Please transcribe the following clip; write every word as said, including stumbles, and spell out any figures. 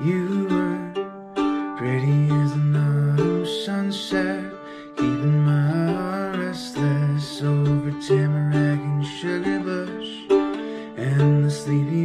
You were pretty as an autumn sunset, keeping my heart restless over tamarack and sugar bush and the sleepy